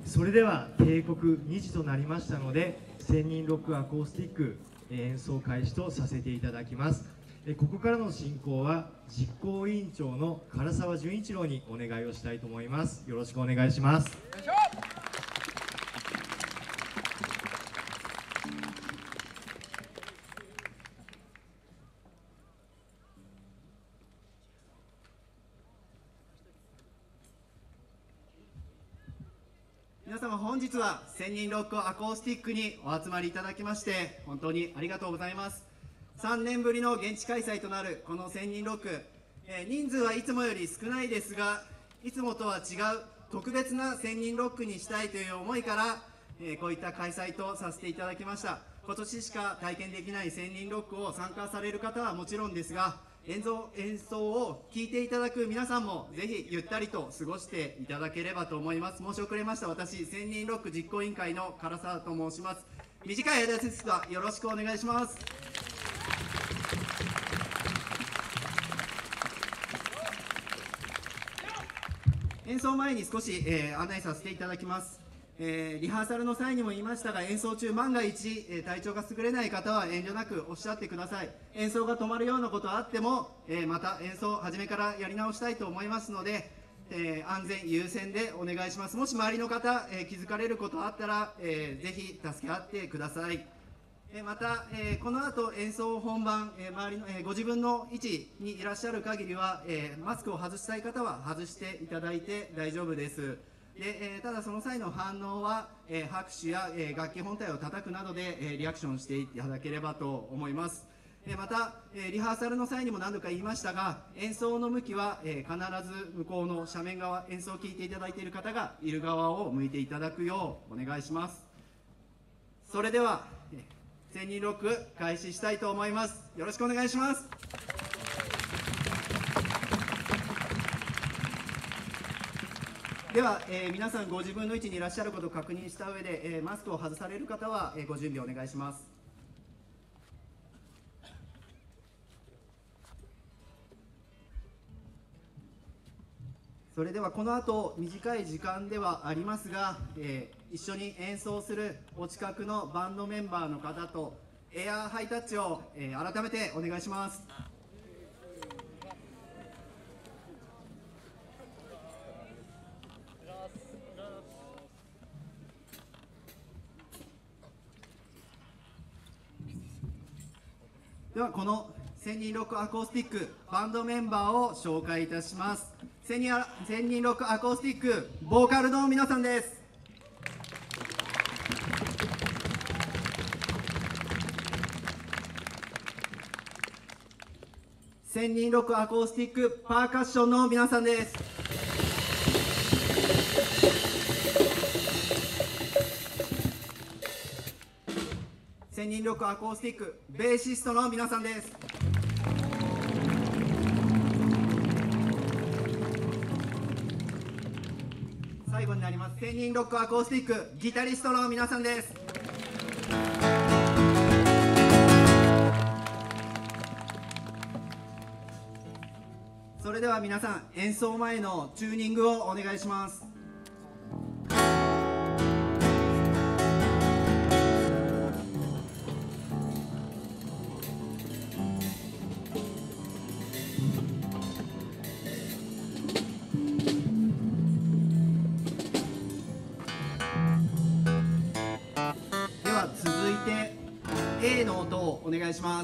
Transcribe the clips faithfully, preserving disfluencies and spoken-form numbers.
それでは定刻にじとなりましたので、千人ロックアコースティック演奏開始とさせていただきます。ここからの進行は実行委員長の唐沢純一郎にお願いをしたいと思います。よろしくお願いします。 皆様、本日は千人ロックアコースティックにお集まりいただきまして本当にありがとうございます。さんねんぶりの現地開催となるこの千人ロック、えー、人数はいつもより少ないですが、いつもとは違う特別な千人ロックにしたいという思いから、えー、こういった開催とさせていただきました。今年しか体験できない千人ロックを参加される方はもちろんですが、演奏、演奏を聴いていただく皆さんもぜひゆったりと過ごしていただければと思います。申し遅れました。私、千人ロック実行委員会の唐沢と申します。短い間ですがよろしくお願いします。演奏前に少し、えー、案内させていただきます。えー、リハーサルの際にも言いましたが、演奏中万が一、えー、体調が優れない方は遠慮なくおっしゃってください。演奏が止まるようなことあっても、えー、また演奏初めからやり直したいと思いますので、えー、安全優先でお願いします。もし周りの方、えー、気づかれることあったら、えー、ぜひ助け合ってください。えー、また、えー、この後演奏本番、えー、周りの、えー、ご自分の位置にいらっしゃる限りは、えー、マスクを外したい方は外していただいて大丈夫です。でえー、ただその際の反応は、えー、拍手や、えー、楽器本体を叩くなどで、えー、リアクションしていただければと思います。えー、また、えー、リハーサルの際にも何度か言いましたが、演奏の向きは、えー、必ず向こうの斜面側、演奏を聴いていただいている方がいる側を向いていただくようお願いします。それでは、えー、千人ロック開始したいと思います。よろしくお願いします。では、えー、皆さんご自分の位置にいらっしゃることを確認した上で、えー、マスクを外される方は、えー、ご準備お願いします。それではこの後短い時間ではありますが、えー、一緒に演奏するお近くのバンドメンバーの方とエアーハイタッチを、えー、改めてお願いします。ではこの千人ロックアコースティックバンドメンバーを紹介いたします。千人、千人ロックアコースティックボーカルの皆さんです。千人ロックアコースティックパーカッションの皆さんです。千人ロックアコースティックベーシストの皆さんです。最後になります千人ロックアコースティックギタリストの皆さんです。それでは皆さん演奏前のチューニングをお願いします。では続いて A の音をお願いします。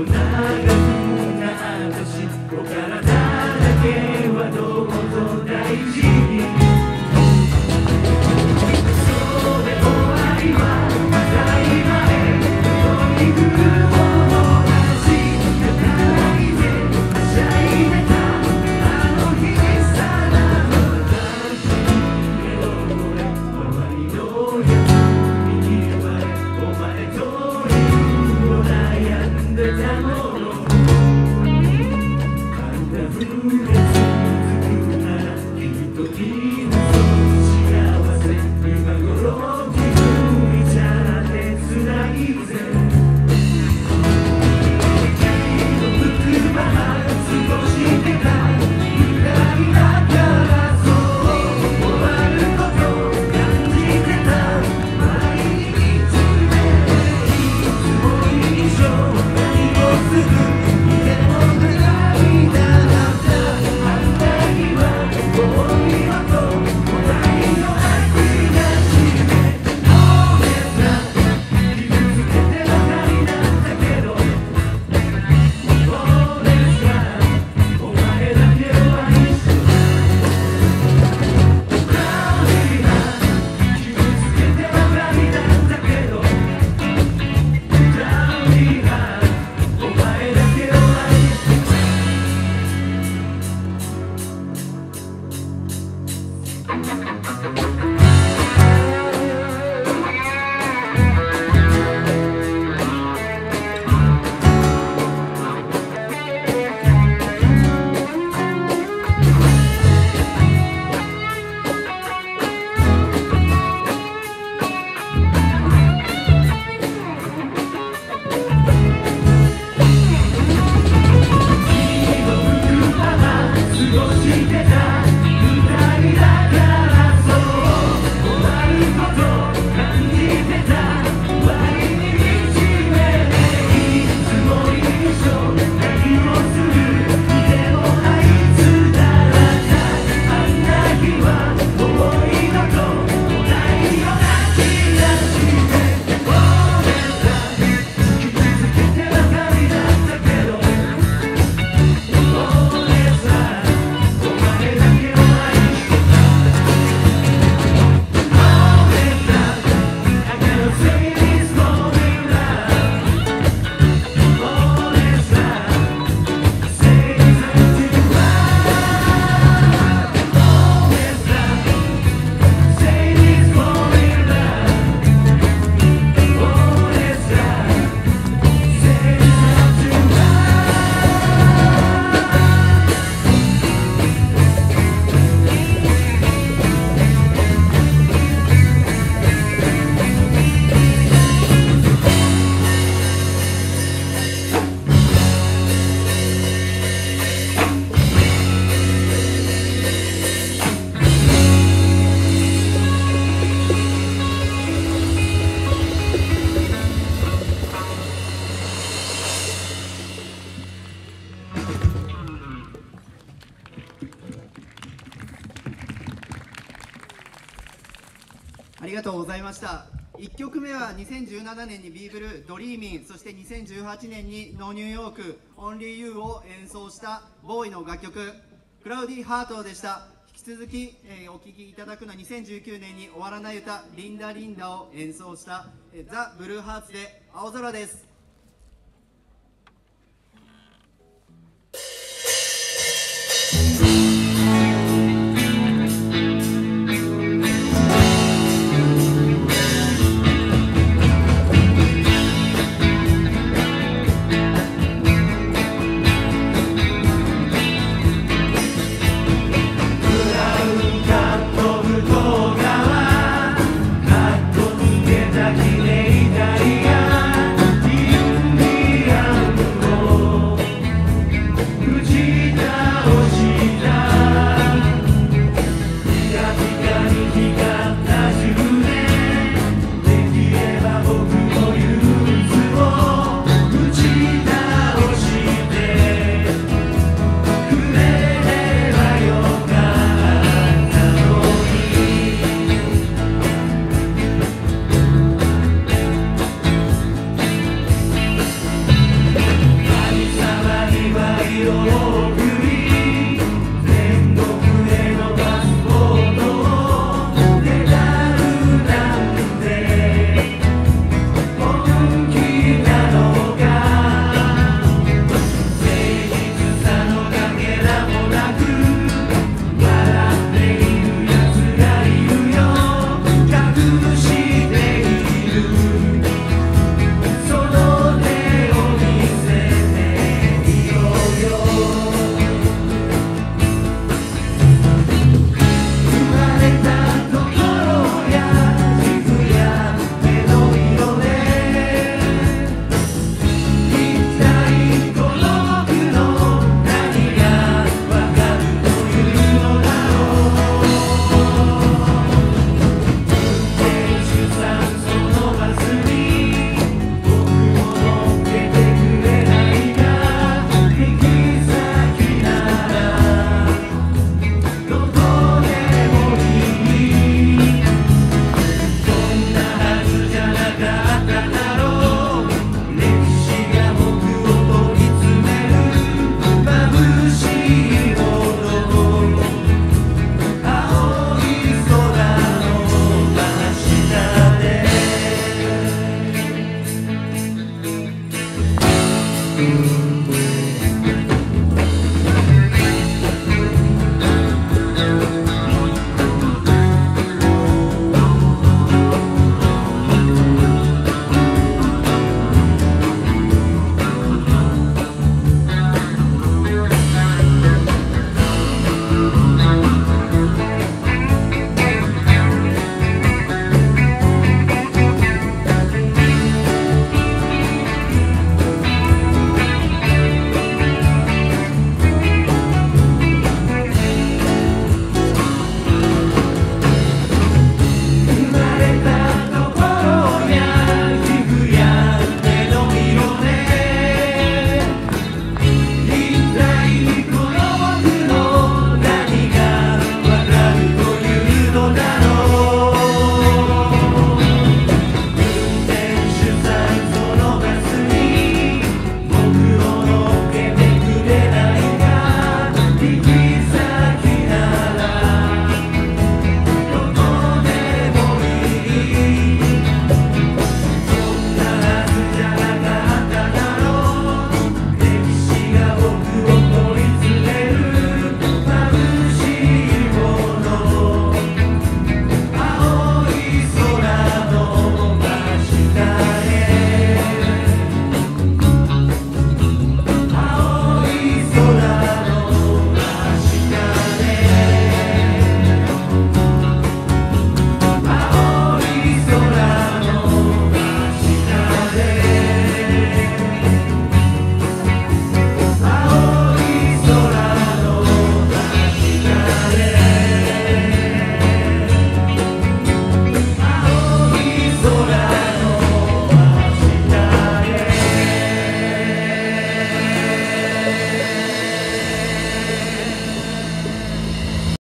ありがとうございました。いっきょくめはにせんじゅうななねんにビーブルドリーミン、そしてにせんじゅうはちねんにノーニューヨークオンリーユーを演奏したボーイの楽曲クラウディハートでした。引き続き、えー、お聴きいただくのはにせんじゅうきゅうねんに終わらない歌リンダリンダを演奏した、えー、ザ・ブルーハーツで青空です。 きれいダイヤ 「